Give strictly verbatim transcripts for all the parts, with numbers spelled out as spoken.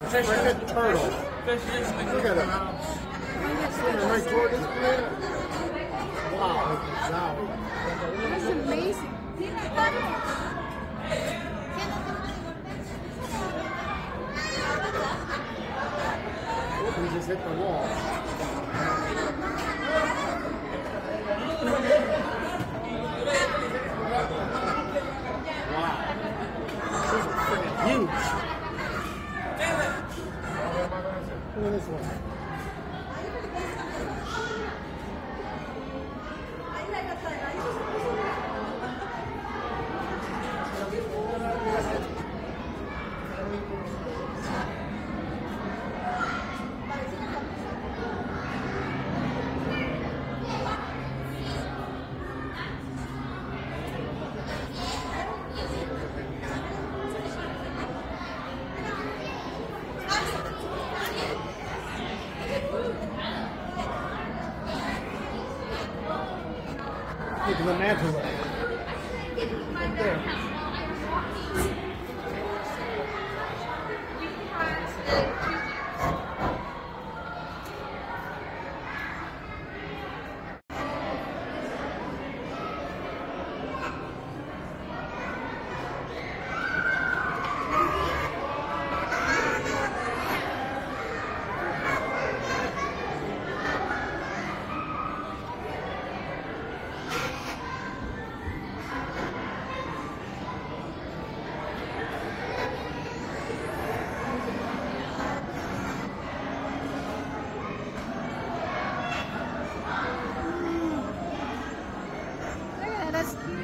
Red turtle. Look at it. Swimming right toward this man. Wow. That's amazing. He just hit the wall. Wow. This is freaking huge. Look at this one. Look at the mantle right there. That's cute.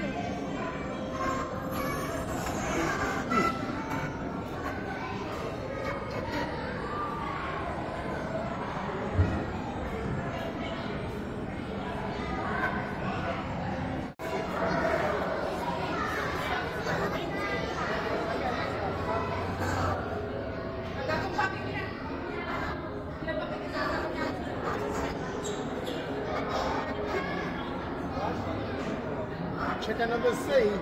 Chicken of the sea.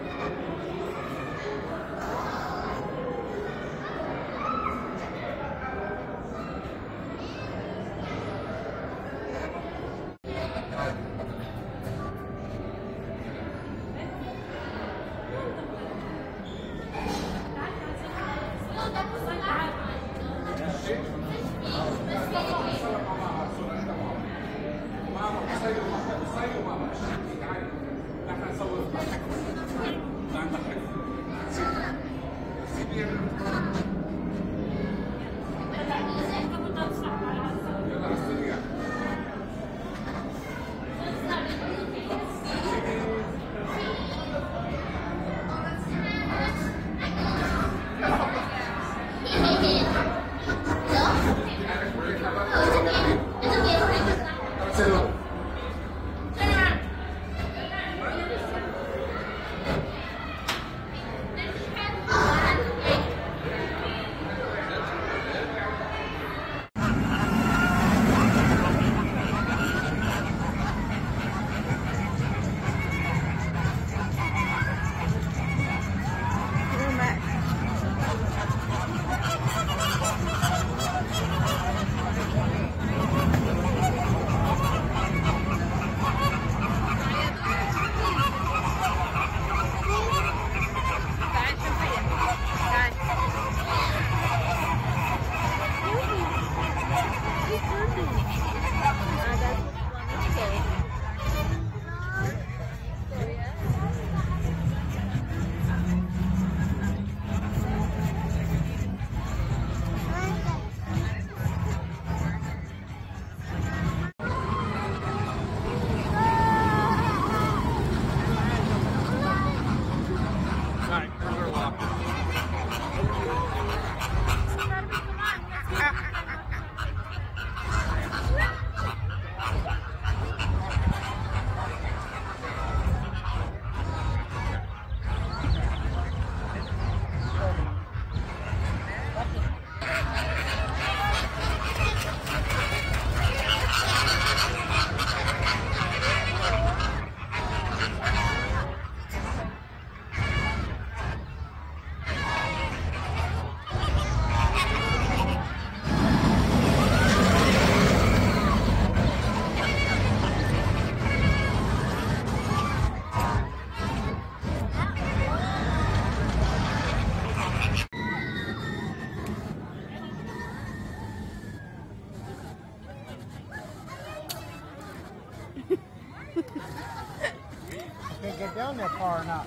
Can't get down there far enough.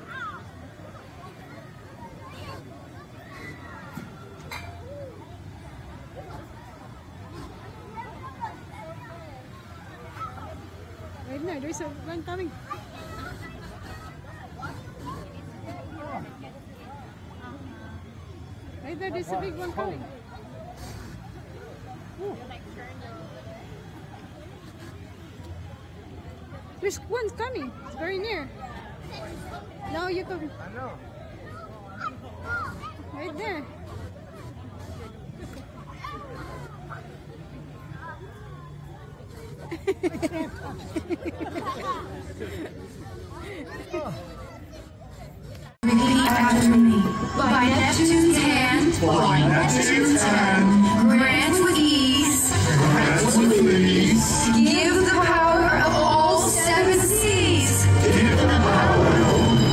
Right now, there's a one coming. Right there, there's a big one coming. Ooh. There's one coming. It's very near. Now you come. I know. Right there. By Neptune's hand, by Neptune's hand, grant with ease, grant with ease, give the power of all seven seas, give the power of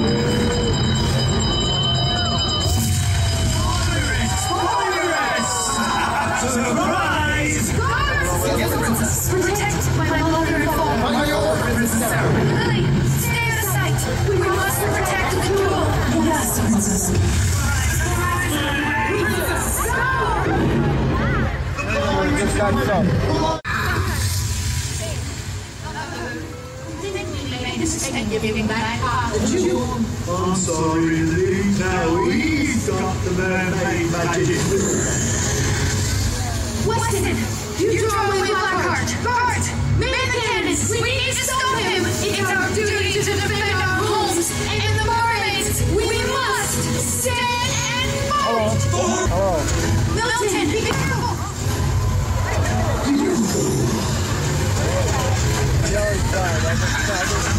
surprise! Yes, princess. Protect my mother and father. My order, princess. Lily, stay out of sight. We must protect the jewel. Yes, princess. And giving back the jewel. I'm sorry, Lee. Now he's got the mermaid magic. Weston, you draw away Blackheart. Guard, man the cannons. We need to stop him. It's our duty to defend our homes and the mermaids. We must stand and fight. Hello. Milton, be careful. He always died. I just, I just